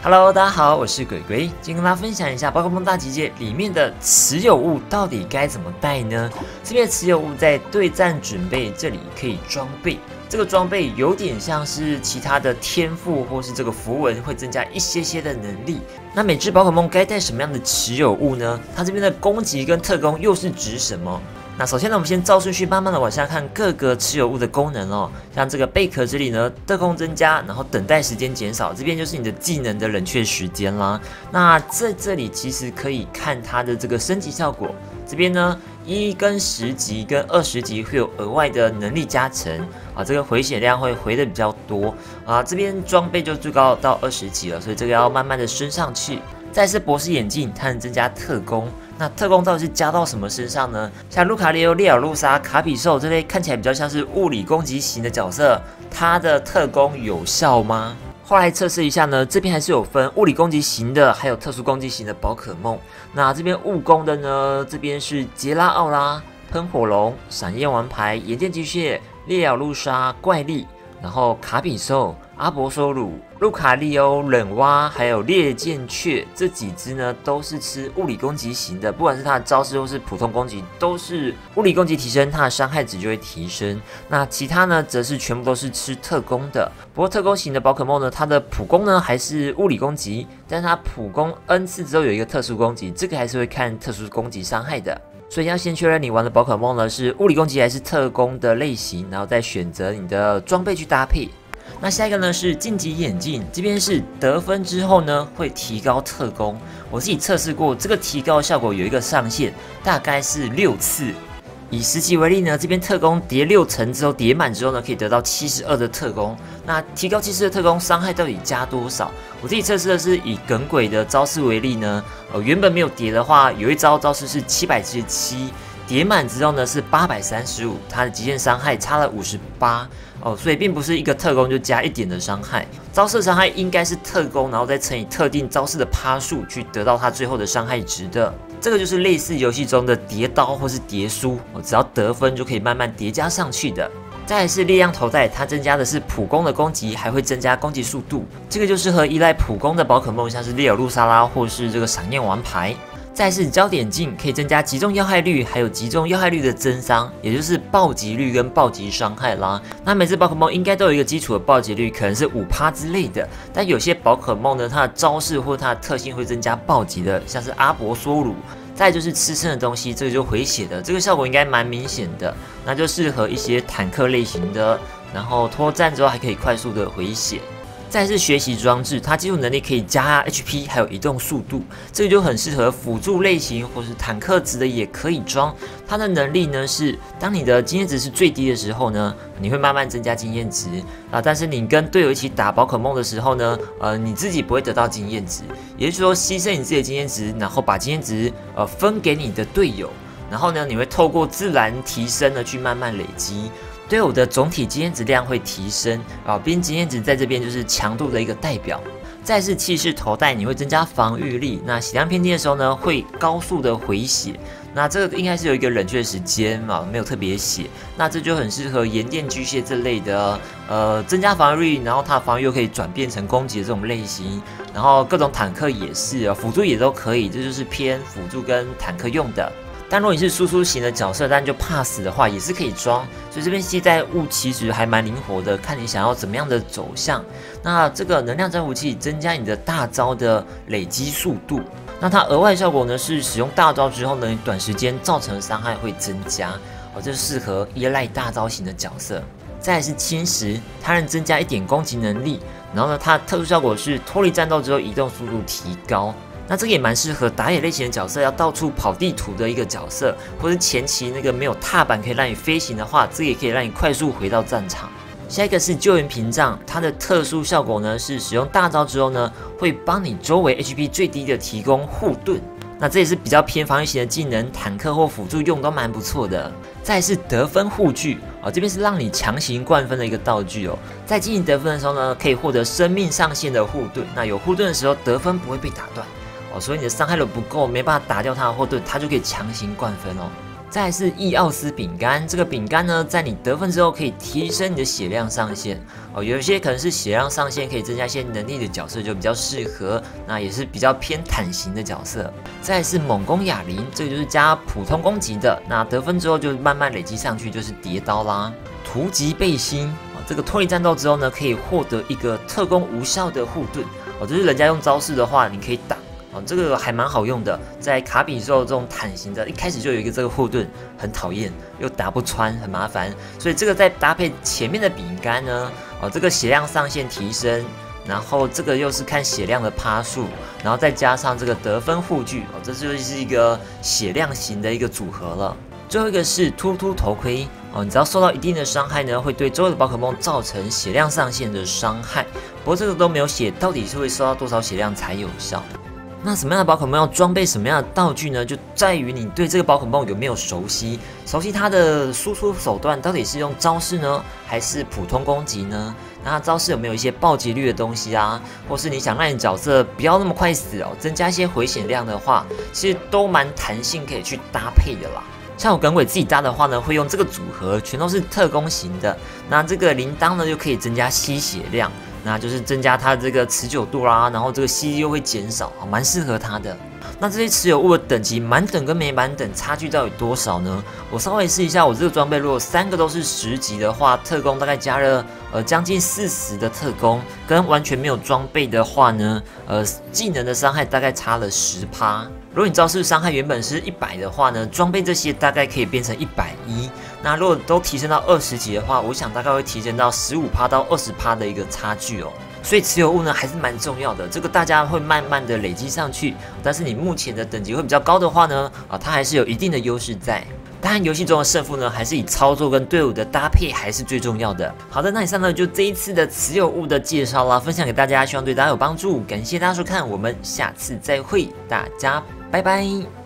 Hello， 大家好，我是鬼鬼，今天跟大家分享一下宝可梦大集结里面的持有物到底该怎么带呢？这边的持有物在对战准备这里可以装备，这个装备有点像是其他的天赋或是这个符文会增加一些的能力。那每只宝可梦该带什么样的持有物呢？它这边的攻击跟特攻又是指什么？那首先呢，我们先照顺序慢慢的往下看各个持有物的功能哦。像这个贝壳这里呢，特攻增加，然后等待时间减少，这边就是你的技能的冷却时间啦。那在这里其实可以看它的这个升级效果，这边呢1跟10级跟20级会有额外的能力加成啊，这个回血量会回的比较多啊。这边装备就最高到20级了，所以这个要慢慢的升上去。再是博士眼镜，它能增加特攻。那特攻到底是加到什么身上呢？像卢卡利欧、列尔路莎、卡比兽这类看起来比较像是物理攻击型的角色，它的特攻有效吗？后来测试一下呢，这边还是有分物理攻击型的，还有特殊攻击型的宝可梦。那这边物攻的呢，这边是杰拉奥拉、喷火龙、闪焰王牌、炎电巨蟹、列尔路莎、怪力，然后卡比兽、阿伯索鲁、路卡利欧、冷蛙，还有烈剑雀这几只呢，都是吃物理攻击型的，不管是它的招式或是普通攻击，都是物理攻击提升，它的伤害值就会提升。那其他呢，则是全部都是吃特攻的。不过特攻型的宝可梦呢，它的普攻呢还是物理攻击，但是它普攻 N 次之后有一个特殊攻击，这个还是会看特殊攻击伤害的。所以要先确认你玩的宝可梦呢是物理攻击还是特攻的类型，然后再选择你的装备去搭配。那下一个呢是晋级眼镜，这边是得分之后呢会提高特攻，我自己测试过，这个提高的效果有一个上限，大概是6次。以10级为例呢，这边特攻叠6层之后叠满之后呢，可以得到72的特攻。那提高70的特攻伤害到底加多少？我自己测试的是以耿鬼的招式为例呢，原本没有叠的话，有一招式是777。叠满之后呢是835，它的极限伤害差了58哦，所以并不是一个特攻就加1点的伤害，招式伤害应该是特攻，然后再乘以特定招式的趴数去得到它最后的伤害值的。这个就是类似游戏中的叠刀或是叠书，只要得分就可以慢慢叠加上去的。再来是力量头带，它增加的是普攻的攻击，还会增加攻击速度，这个就适合依赖普攻的宝可梦，像是列尔路莎拉或是这个闪焰王牌。再是焦点镜，可以增加击中要害率，还有击中要害率的增伤，也就是暴击率跟暴击伤害啦。那每只宝可梦应该都有一个基础的暴击率，可能是5%之类的。但有些宝可梦呢，它的招式或它的特性会增加暴击的，像是阿伯索鲁。再就是吃剩的东西，这个就回血的，这个效果应该蛮明显的，那就适合一些坦克类型的，然后脱战之后还可以快速的回血。再是学习装置，它基础能力可以加 HP， 还有移动速度，这个就很适合辅助类型或是坦克值的也可以装。它的能力呢是，当你的经验值是最低的时候呢，你会慢慢增加经验值啊，但是你跟队友一起打宝可梦的时候呢，你自己不会得到经验值，也就是说牺牲你自己的经验值，然后把经验值分给你的队友，然后呢，你会透过自然提升呢去慢慢累积。队友的总体经验值量会提升啊，毕竟经验值在这边就是强度的一个代表。再是气势头带，你会增加防御力，那血量偏低的时候呢，会高速的回血。那这个应该是有一个冷却时间嘛，没有特别写。那这就很适合炎电巨蟹这类的，增加防御力，然后它的防御又可以转变成攻击的这种类型。然后各种坦克也是，辅助也都可以，这就是偏辅助跟坦克用的。但如果你是输出型的角色，但就怕死的话，也是可以装。所以这边携带物其实还蛮灵活的，看你想要怎么样的走向。那这个能量增幅器增加你的大招的累积速度。那它额外效果呢是使用大招之后呢，短时间造成的伤害会增加。这是适合依赖大招型的角色。再来是侵蚀，它能增加1点攻击能力。然后呢，它的特殊效果是脱离战斗之后移动速度提高。那这个也蛮适合打野类型的角色，要到处跑地图的一个角色，或是前期那个没有踏板可以让你飞行的话，这个也可以让你快速回到战场。下一个是救援屏障，它的特殊效果呢是使用大招之后呢，会帮你周围 HP 最低的提供护盾。那这也是比较偏防御型的技能，坦克或辅助用都蛮不错的。再来是得分护具这边是让你强行灌分的一个道具在进行得分的时候呢，可以获得生命上限的护盾。那有护盾的时候，得分不会被打断所以你的伤害率不够，没办法打掉它的护盾，它就可以强行灌分再来是益奥斯饼干，这个饼干呢，在你得分之后可以提升你的血量上限哦。有一些可能是血量上限可以增加一些能力的角色就比较适合，那也是比较偏坦型的角色。再来是猛攻哑铃，这个就是加普通攻击的，那得分之后就慢慢累积上去，就是叠刀啦。突击背心哦，这个脱离战斗之后呢，可以获得一个特攻无效的护盾哦，就是人家用招式的话，你可以挡。哦，这个还蛮好用的，在卡比兽这种坦型的，一开始就有一个这个护盾，很讨厌，又打不穿，很麻烦。所以这个再搭配前面的饼干呢，哦，这个血量上限提升，然后这个又是看血量的趴数，然后再加上这个得分护具，哦，这就是一个血量型的一个组合了。最后一个是突突头盔哦，你只要受到一定的伤害呢，会对周围的宝可梦造成血量上限的伤害。不过这个都没有写，到底是会受到多少血量才有效？那什么样的宝可梦要装备什么样的道具呢？就在于你对这个宝可梦有没有熟悉它的输出手段到底是用招式呢，还是普通攻击呢？那它招式有没有一些暴击率的东西啊？或是你想让你角色不要那么快死哦，增加一些回血量的话，其实都蛮弹性可以去搭配的啦。像我耿鬼自己搭的话呢，会用这个组合，全都是特攻型的。那这个铃铛呢，又可以增加吸血量。那就是增加它这个持久度啦，然后这个吸力又会减少，蛮适合它的。那这些持有物的等级满等跟没满等差距到底多少呢？我稍微试一下，我这个装备如果3个都是10级的话，特攻大概加了将近40的特攻，跟完全没有装备的话呢，技能的伤害大概差了10%。如果你招式伤害原本是100的话呢，装备这些大概可以变成110。那如果都提升到20级的话，我想大概会提升到15%到20%的一个差距哦。所以持有物呢还是蛮重要的，这个大家会慢慢的累积上去。但是你目前的等级会比较高的话呢，它还是有一定的优势在。当然，游戏中的胜负呢，还是以操作跟队伍的搭配还是最重要的。好的，那以上呢就这一次的持有物的介绍啦，分享给大家，希望对大家有帮助。感谢大家收看，我们下次再会，大家拜拜。